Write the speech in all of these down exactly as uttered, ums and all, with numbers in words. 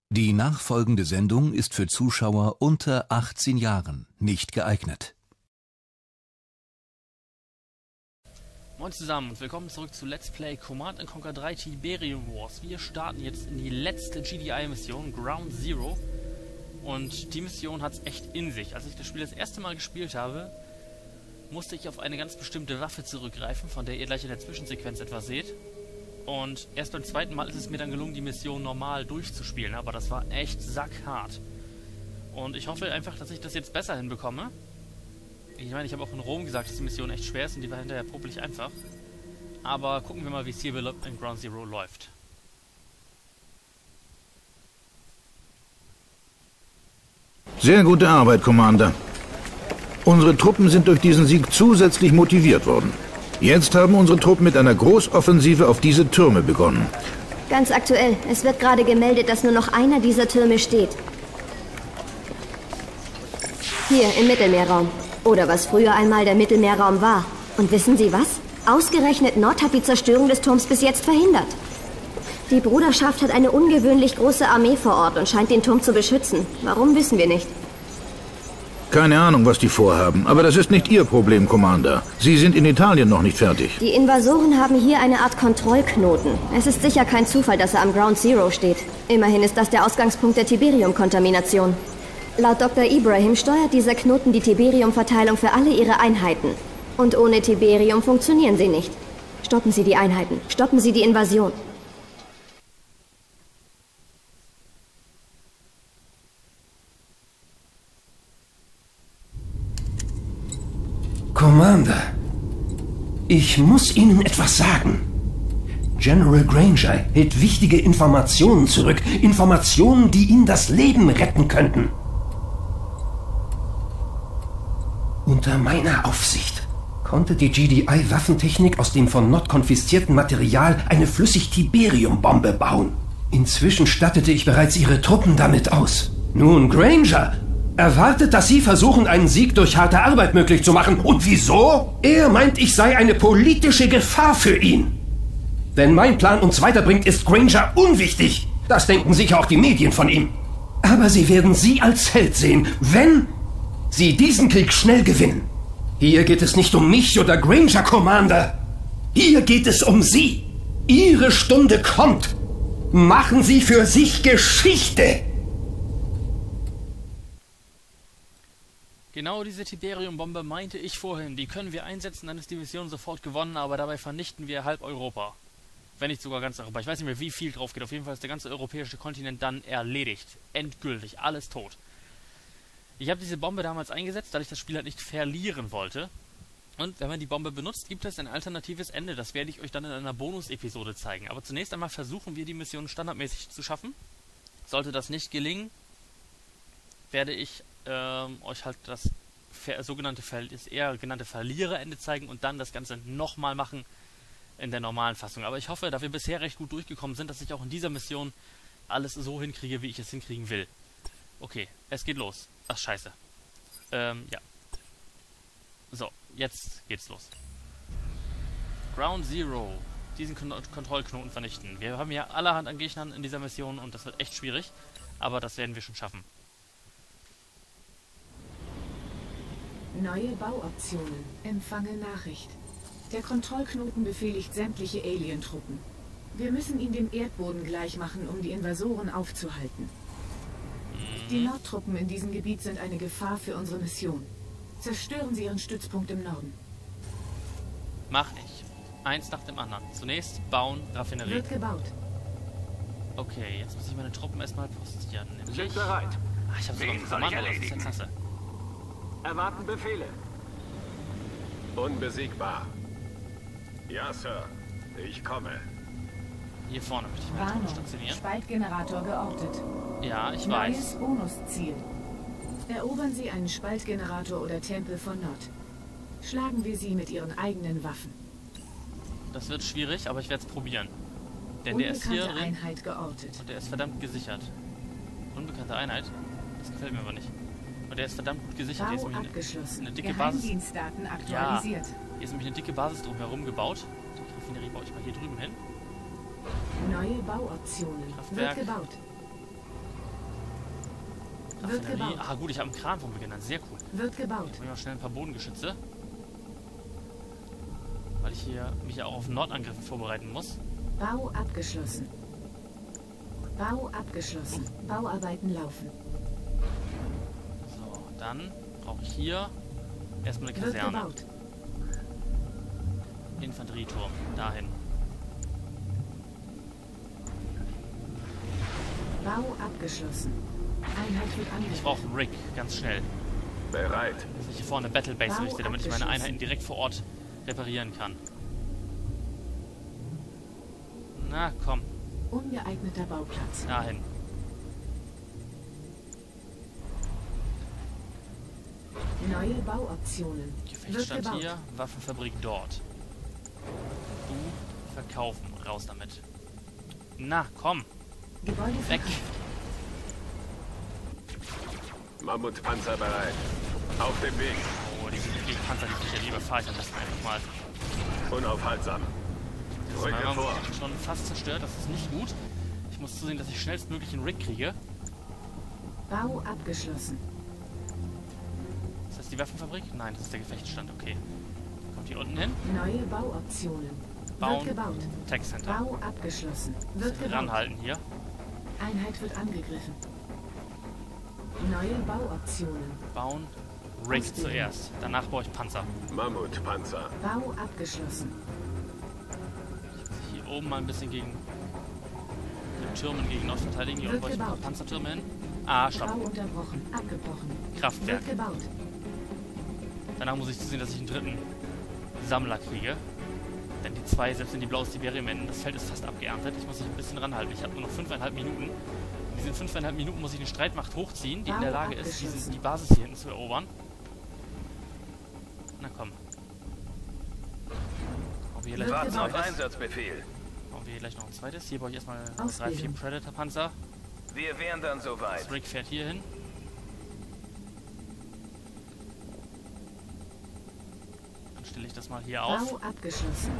Die nachfolgende Sendung ist für Zuschauer unter achtzehn Jahren nicht geeignet. Moin zusammen und willkommen zurück zu Let's Play Command and Conquer drei Tiberium Wars. Wir starten jetzt in die letzte G D I-Mission, Ground Zero. Und die Mission hat es echt in sich. Als ich das Spiel das erste Mal gespielt habe, musste ich auf eine ganz bestimmte Waffe zurückgreifen, von der ihr gleich in der Zwischensequenz etwas seht. Und erst beim zweiten Mal ist es mir dann gelungen, die Mission normal durchzuspielen, aber das war echt sackhart. Und ich hoffe einfach, dass ich das jetzt besser hinbekomme. Ich meine, ich habe auch in Rom gesagt, dass die Mission echt schwer ist und die war hinterher problich einfach. Aber gucken wir mal, wie es hier in Ground Zero läuft. Sehr gute Arbeit, Commander. Unsere Truppen sind durch diesen Sieg zusätzlich motiviert worden. Jetzt haben unsere Truppen mit einer Großoffensive auf diese Türme begonnen. Ganz aktuell. Es wird gerade gemeldet, dass nur noch einer dieser Türme steht. Hier, im Mittelmeerraum. Oder was früher einmal der Mittelmeerraum war. Und wissen Sie was? Ausgerechnet Nord hat die Zerstörung des Turms bis jetzt verhindert. Die Bruderschaft hat eine ungewöhnlich große Armee vor Ort und scheint den Turm zu beschützen. Warum, wissen wir nicht. Keine Ahnung, was die vorhaben, aber das ist nicht Ihr Problem, Commander. Sie sind in Italien noch nicht fertig. Die Invasoren haben hier eine Art Kontrollknoten. Es ist sicher kein Zufall, dass er am Ground Zero steht. Immerhin ist das der Ausgangspunkt der Tiberium-Kontamination. Laut Doktor Ibrahim steuert dieser Knoten die Tiberium-Verteilung für alle ihre Einheiten. Und ohne Tiberium funktionieren sie nicht. Stoppen Sie die Einheiten. Stoppen Sie die Invasion. Commander, ich muss Ihnen etwas sagen. General Granger hält wichtige Informationen zurück. Informationen, die Ihnen das Leben retten könnten. Unter meiner Aufsicht konnte die G D I-Waffentechnik aus dem von Nord konfiszierten Material eine Flüssig-Tiberium-Bombe bauen. Inzwischen stattete ich bereits Ihre Truppen damit aus. Nun, Granger erwartet, dass Sie versuchen, einen Sieg durch harte Arbeit möglich zu machen. Und wieso? Er meint, ich sei eine politische Gefahr für ihn. Wenn mein Plan uns weiterbringt, ist Granger unwichtig. Das denken sicher auch die Medien von ihm. Aber sie werden Sie als Held sehen, wenn Sie diesen Krieg schnell gewinnen. Hier geht es nicht um mich oder Granger, Commander. Hier geht es um Sie. Ihre Stunde kommt. Machen Sie für sich Geschichte. Genau diese Tiberium-Bombe meinte ich vorhin. Die können wir einsetzen, dann ist die Mission sofort gewonnen, aber dabei vernichten wir halb Europa. Wenn nicht sogar ganz Europa. Ich weiß nicht mehr, wie viel drauf geht. Auf jeden Fall ist der ganze europäische Kontinent dann erledigt. Endgültig. Alles tot. Ich habe diese Bombe damals eingesetzt, da ich das Spiel halt nicht verlieren wollte. Und wenn man die Bombe benutzt, gibt es ein alternatives Ende. Das werde ich euch dann in einer Bonus-Episode zeigen. Aber zunächst einmal versuchen wir die Mission standardmäßig zu schaffen. Sollte das nicht gelingen, werde ich ähm, euch halt das ver sogenannte Ver das eher genannte Verliererende zeigen und dann das Ganze nochmal machen in der normalen Fassung. Aber ich hoffe, da wir bisher recht gut durchgekommen sind, dass ich auch in dieser Mission alles so hinkriege, wie ich es hinkriegen will. Okay, es geht los. Ach, scheiße. Ähm, ja. So, jetzt geht's los. Ground Zero. Diesen Kon Kontrollknoten vernichten. Wir haben ja allerhand an Gegnern in dieser Mission und das wird echt schwierig. Aber das werden wir schon schaffen. Neue Bauoptionen. Empfange Nachricht. Der Kontrollknoten befehligt sämtliche Alien-Truppen. Wir müssen ihn dem Erdboden gleich machen, um die Invasoren aufzuhalten. Die Nordtruppen in diesem Gebiet sind eine Gefahr für unsere Mission. Zerstören Sie Ihren Stützpunkt im Norden. Mach ich. Eins nach dem anderen. Zunächst bauen, Raffinerie. Wird gebaut. Okay, jetzt muss ich meine Truppen erstmal postieren. Nämlich... Sind bereit. Ah, ich hab's sogar Wen auf soll ich Kommando, das ist ja erledigen? klasse. Erwarten Befehle. Unbesiegbar. Ja, Sir. Ich komme. Hier vorne möchte ich meine Truppen Warnung. stationieren. Spaltgenerator geortet. Ja, ich Neues weiß. Bonusziel. Erobern Sie einen Spaltgenerator oder Tempel von Nord. Schlagen wir sie mit Ihren eigenen Waffen. Das wird schwierig, aber ich werde es probieren. Denn der ist hier Unbekannte drin Einheit geortet. und der ist verdammt gesichert. Unbekannte Einheit? Das gefällt mir aber nicht. Und der ist verdammt gut gesichert. Hier ist Bau nämlich eine, abgeschlossen. eine dicke Basis. Geheimdienstdaten Ja, aktualisiert. hier ist nämlich eine dicke Basis drumherum gebaut. Die Raffinerie baue ich mal hier drüben hin. Neue Bauoptionen. Kraftwerk. Wird gebaut. Wird Raffinerie. gebaut. Ah gut, ich habe einen Kran vom Beginn an. Sehr cool. Wird gebaut. Jetzt mal schnell ein paar Bodengeschütze. Weil ich hier mich ja auch auf Nordangriffe vorbereiten muss. Bau abgeschlossen. Bau abgeschlossen. Bauarbeiten laufen. So, dann brauche ich hier erstmal eine Wird Kaserne. gebaut. Infanterieturm. Dahin. Bau abgeschlossen. Einheit wird Ich angegriffen. brauche einen Rig. Ganz schnell. Bereit. Dass ich hier vorne eine Battle Base Bau richte, damit ich meine abgeschlossen. Einheiten direkt vor Ort reparieren kann. Na, komm. Ungeeigneter Bauplatz. Dahin. Neue Bauoptionen. Wird Gefechtsstand gebaut. hier, Waffenfabrik dort. Du verkaufen. Raus damit. Na, komm. Gebäude Weg. verkauft. Mammutpanzer bereit. Auf dem Weg. Oh, diese die Panzer, die ich ja lieber fahre ich am besten einfach mal. Unaufhaltsam. Das Rücke ist vor. schon fast zerstört, das ist nicht gut. Ich muss zusehen, dass ich schnellstmöglich einen Rig kriege. Bau abgeschlossen. Ist das die Waffenfabrik? Nein, das ist der Gefechtsstand, okay. Kommt hier unten hin. Neue Bauoptionen. Bauen. Wird gebaut. Tech Center. Bau abgeschlossen. Wird gebaut. Ranhalten hier. Einheit wird angegriffen. Neue Bauoptionen. Bauen. Rig Ausbildung. zuerst. Danach baue ich Panzer. Mammutpanzer. Bau abgeschlossen. Hier oben mal ein bisschen gegen den Türmen gegen Nord verteidigen. Hier Wird unten baue ich ein paar gebaut. Panzertürme hin. Ah, Bau stopp. unterbrochen. Abgebrochen. Kraftwerk. Wird gebaut. Danach muss ich zusehen, dass ich einen dritten Sammler kriege. Denn die zwei, selbst wenn die blaues Tiberium enden, das Feld ist fast abgeerntet. Ich muss mich ein bisschen ranhalten. Ich habe nur noch fünfeinhalb Minuten. In diesen fünfeinhalb Minuten muss ich eine Streitmacht hochziehen, die in der Lage ist, diese, die Basis hier hinten zu erobern. Na komm. Bauen wir hier gleich noch ein Warten auf zweites. Einsatzbefehl. Bauen wir hier gleich noch ein zweites. Hier baue ich erstmal drei, Ausbildung. vier Predator-Panzer. Wir wären dann soweit. Das Rig fährt hier hin. Dann stelle ich das mal hier auf. Bau abgeschlossen.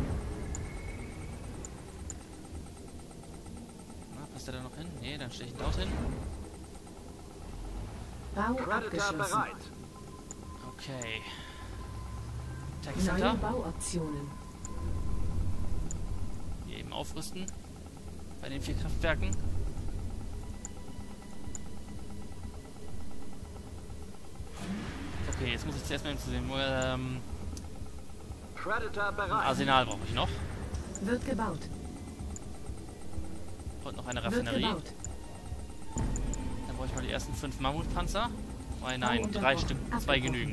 Na, passt der da noch hin? Nee, dann stelle ich ihn dort hin. Bau Predator abgeschlossen. bereit. Okay. Tech Neue Center. Bauoptionen. Hier eben aufrüsten. Bei den vier Kraftwerken. Okay, jetzt muss ich zuerst mal zu dem ähm, Predator bereit. Arsenal brauche ich noch. Wird gebaut. Und noch eine Wird Raffinerie. gebaut. Dann brauche ich mal die ersten fünf Mammutpanzer. Zwei, nein, unterbrochen. drei Stück. Zwei Abgebrochen. genügen.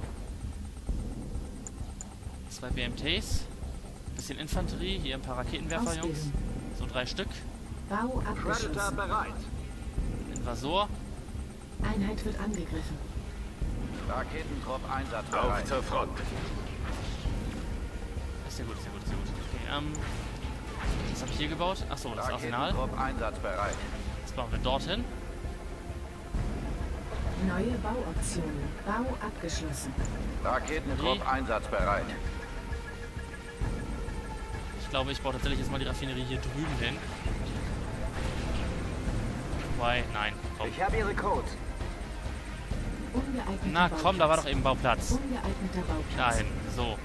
Zwei B M Ts. Bisschen Infanterie. Hier ein paar Raketenwerfer, Jungs. Ausbildung. So drei Stück. Bau Predator abgeschlossen. bereit. Invasor. Einheit wird angegriffen. Raketentrupp einsatzbereit. Auf zur Front. Ist sehr gut, ist sehr gut, ist sehr gut. Okay, ähm. Was habe ich hier gebaut? Achso, das Arsenal. Raketentrupp einsatzbereit. Das bauen wir dorthin. Neue Bauoptionen. Bau abgeschlossen. Raketentrupp Nee. einsatzbereit. Ich glaube, ich baue tatsächlich jetzt mal die Raffinerie hier drüben hin. Wobei, nein, komm. Ich habe Ihre Codes. Ungeeigneter Na Bauplatz. komm, da war doch eben Bauplatz. Ungeeigneter Bauplatz. Dahin, so.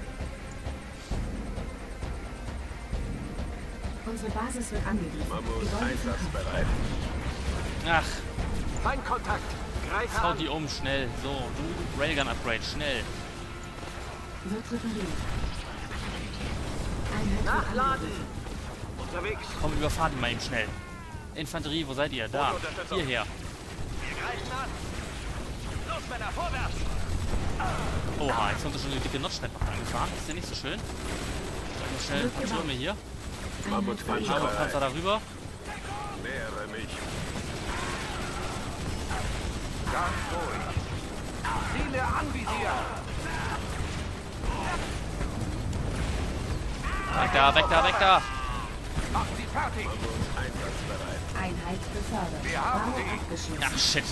Unsere Basis wird angegriffen. Mammut Gebäude verkauft. einsatzbereit. Ach, Feindkontakt. Greife hau an. die um, schnell. So, du, Railgun-Upgrade, schnell. Wird repariert. Einheit wird Nachladen. angegriffen. Unterwegs. Komm, überfahrt ihn mal eben schnell. Infanterie, wo seid ihr? Da, Unterstützung. hierher. Wir greifen an. Los, Männer, vorwärts. Oha, jetzt kommt schon die dicke Notschneidmacht angefahren. Ist ja nicht so schön. Dann noch schnell ein paar Türme hier. Mammutpanzer Mammutpanzer bereit. darüber. Nähere mich. Ganz ruhig. Ziele anvisieren. Weg da, weg da, weg da. Macht sie fertig. Einsatzbereit. Einheit befördert. Wir haben Bau sie. abgeschlossen. Ach, shit.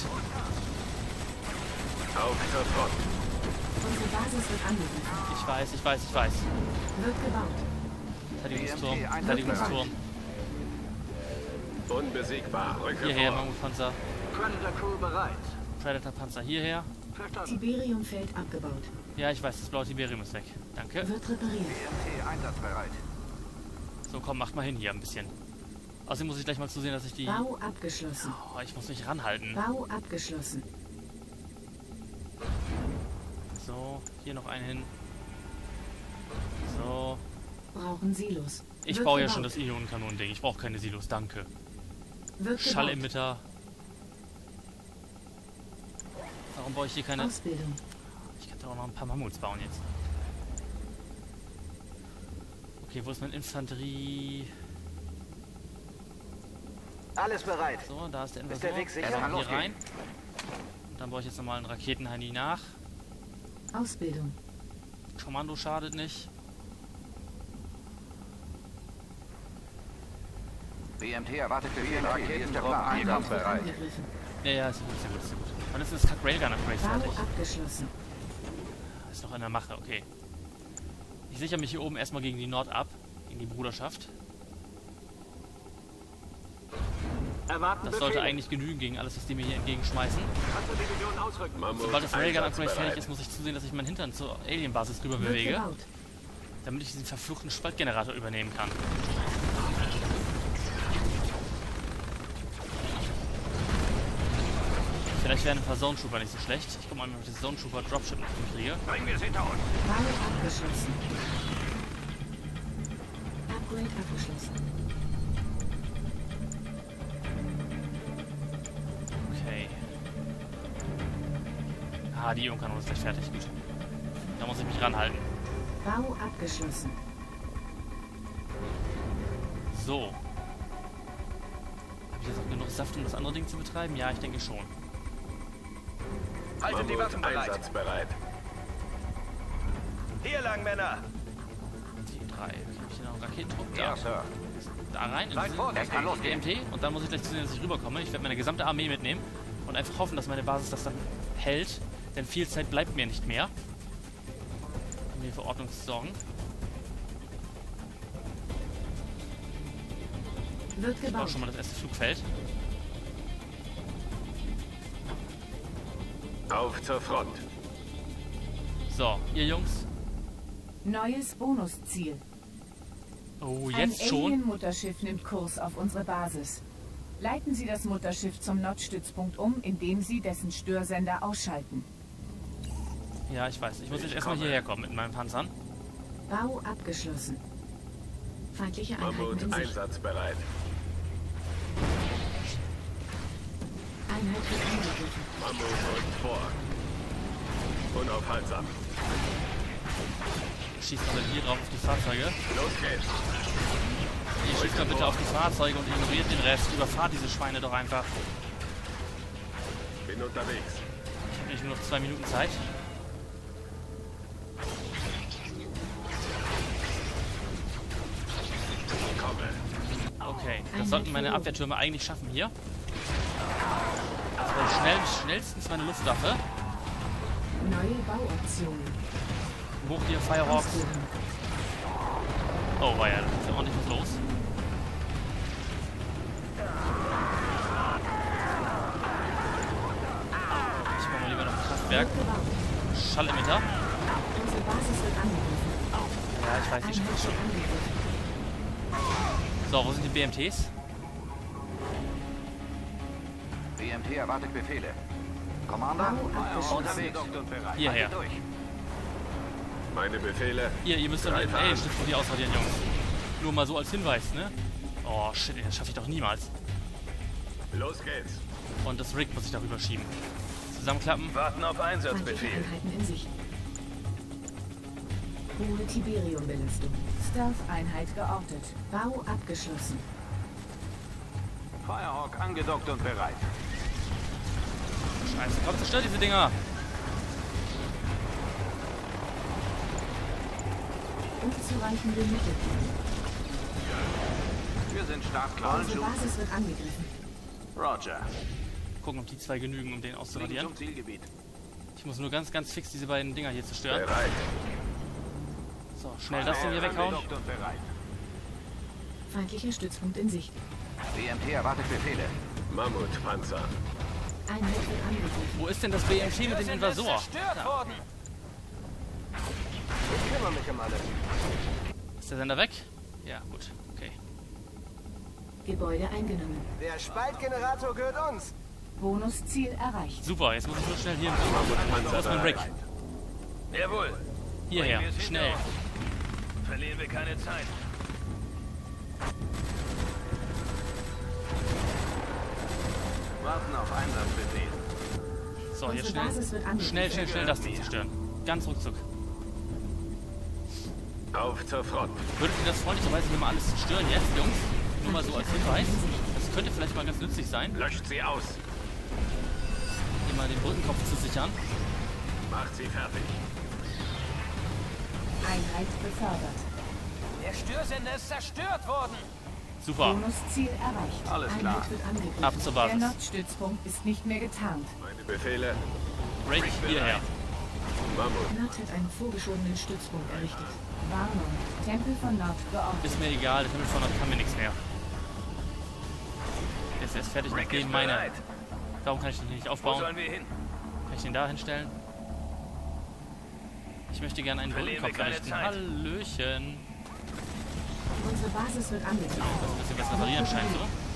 Auf zur Front. Unsere Basis wird angegriffen. Ich weiß, ich weiß, ich weiß. Wird gebaut. Verteidigungsturm, B M T Verteidigungsturm. Unbesiegbar. Rücke Hierher, vor. Mammutpanzer. Predator Crew bereit. Predator-Panzer hierher. Tiberiumfeld abgebaut. Ja, ich weiß, das blaue Tiberium ist weg. Danke. Wird repariert. B M T einsatzbereit. So, komm, macht mal hin hier ein bisschen. Außerdem muss ich gleich mal zusehen, dass ich die... Bau abgeschlossen. Oh, ich muss mich ranhalten. Bau abgeschlossen. So, hier noch einen hin. So. Brauchen Silos. Ich Wird baue ja gebaut. schon das Ionenkanon-Ding. Ich brauche keine Silos, danke. Wird gebaut. Schallemitter. Warum baue ich hier keine... Ausbildung. Ich könnte auch noch ein paar Mammuts bauen jetzt. Okay, wo ist mein Infanterie? Alles bereit. So, da ist der Ist Invasor. der Weg sicher? Dann Kann hier losgehen. rein. Und dann baue ich jetzt nochmal einen Raketenhandy nach. Ausbildung. Kommando schadet nicht. B M T erwartet Befehl. Hier ist der Plan. Einheit wird Einsatzbereit. angegriffen. Ja, ja, ist gut, ist gut, ist gut. Und jetzt ist das Railgun-Upgrade Bau fertig. abgeschlossen. Ist noch in der Mache, okay. Ich sichere mich hier oben erstmal gegen die Nord ab. Gegen die Bruderschaft. Das sollte eigentlich genügen gegen alles, was die mir hier entgegenschmeißen. Sobald das Railgun-Upgrade fertig ist, muss ich zusehen, dass ich meinen Hintern zur Alien-Basis rüber Wird bewege, gebaut. damit ich diesen verfluchten Spaltgenerator übernehmen kann. Vielleicht wären ein paar Zone Trooper nicht so schlecht. Ich guck mal, ob ich das Zone Trooper Dropship noch hinkriege. Bringen wir es hinter uns. Bau abgeschlossen. Upgrade abgeschlossen. Okay. Ah, die Ionenkanone ist gleich fertig. Gut. Da muss ich mich ranhalten. Bau abgeschlossen. So. Habe ich jetzt auch genug Saft, um das andere Ding zu betreiben? Ja, ich denke schon. Haltet die Waffen bereit. Einsatzbereit. Hier lang, Männer. Die drei. Okay, hab ich hier noch einen Raketentrupp? Da. Ja, Sir. Da rein. Seid vorsichtig. Kann B losgehen. M T. Und dann muss ich gleich zusehen, dass ich rüberkomme. Ich werde meine gesamte Armee mitnehmen. Und einfach hoffen, dass meine Basis das dann hält. Denn viel Zeit bleibt mir nicht mehr. Um hier für Ordnung zu sorgen. Wird Ich baue gebaut. schon mal das erste Flugfeld. Auf zur Front. So, ihr Jungs. Neues Bonusziel. Oh, Ein jetzt schon? Alien-Mutterschiff nimmt Kurs auf unsere Basis. Leiten Sie das Mutterschiff zum Nordstützpunkt um, indem Sie dessen Störsender ausschalten. Ja, ich weiß. Ich muss Ich jetzt erstmal komme. hierher kommen mit meinen Panzern. Bau abgeschlossen. Feindliche Einheiten Mammut in Sicht. einsatzbereit. Einheit wird angegriffen. Mammut und vor. Unaufhaltsam. Schießt mal hier drauf auf die Fahrzeuge. Los geht's. Ihr schießt mal bitte auf die Fahrzeuge und ignoriert den Rest. Überfahrt diese Schweine doch einfach. Bin unterwegs. Ich habe nämlich nur noch zwei Minuten Zeit. Komme. Okay, das sollten meine Abwehrtürme eigentlich schaffen hier. Das war schnell, schnellstens meine Luftwaffe. Neue Bauoptionen. Hoch hier, Firehawks. Ausbildung. Oh, war ja, da ist ja ordentlich was los. Ich mache mal lieber noch ein Kraftwerk. Wird gebaut. Schallemitter. Unsere Basis wird angegriffen. Ja, ich weiß, die Einheit schaffe ich wird schon. angegriffen. So, wo sind die B M Ts? B M T erwartet Befehle. Commander, Bau abgeschlossen. unterwegs. Hierher. Haltet durch. Meine Befehle. Ihr, ihr müsst doch Drei den fahren. Alien-Stift hier ausradieren, Jungs. Nur mal so als Hinweis, ne? Oh, shit, das schaffe ich doch niemals. Los geht's. Und das Rig muss ich darüber schieben. Zusammenklappen. Warten auf Feindliche Einsatzbefehl. Einheiten in Sicht. Hohe Tiberium-Belastung. Stealth-Einheit geortet. Bau abgeschlossen. Firehawk angedockt und bereit. Scheiße, komm, zerstört diese Dinger. Unzureichende Mittel. Wir sind startklar. Unsere Basis wird angegriffen. Roger. Gucken, ob die zwei genügen, um den Fliegen auszuradieren. zum Zielgebiet. Ich muss nur ganz, ganz fix diese beiden Dinger hier zerstören. Bereit. So, schnell das Ding hier weghauen. Angedockt und bereit. Feindlicher Stützpunkt in Sicht. B M T erwartet Befehle. Mammutpanzer. Einheit wird angegriffen. Wo ist denn das B M P mit dem Invasor? Zerstört worden. Ich kümmere mich um alles. Ist der Sender weg? Ja, gut. Okay. Gebäude eingenommen. Der Spaltgenerator gehört uns. Bonusziel erreicht. Super, jetzt muss ich nur schnell hier hin. Wo ist mein Rick? Jawohl. Hierher, Bringen wir es schnell. hinter uns. Verlieren wir keine Zeit. Warten auf Einsatzbefehl. So, jetzt Unsere Basis wird schnell. angegriffen. Schnell, schnell, schnell das Ding zerstören. Ganz ruckzuck. Auf zur Front. Würdet ihr das freundlicherweise hier mal alles zerstören jetzt, Jungs? Nur mal so als Hinweis. Das könnte vielleicht mal ganz nützlich sein, Löscht sie aus. hier mal den Brückenkopf zu sichern. Macht sie fertig. Einheit befördert. Der Störsender ist zerstört worden. Super. Bonusziel erreicht. Alles Einheit klar. wird angegriffen. Ab zur Basis. Der Nordstützpunkt ist nicht mehr getarnt. Meine Befehle. Rick, hierher. Mammut. Nord hat einen vorgeschobenen Stützpunkt errichtet. Warnung. Tempel von Nord geortet. Ist mir egal, der Himmel von Nord kann mir nichts mehr. Der ist erst fertig mit Rick dem ist meine. bereit. Darum kann ich den hier nicht Wo aufbauen. sollen wir hin? Kann ich den da hinstellen? Ich möchte gerne einen Verlieren wir Brückenkopf keine errichten. Zeit. Hallöchen. Unsere Basis wird angegriffen. Ein bisschen was reparieren scheint so.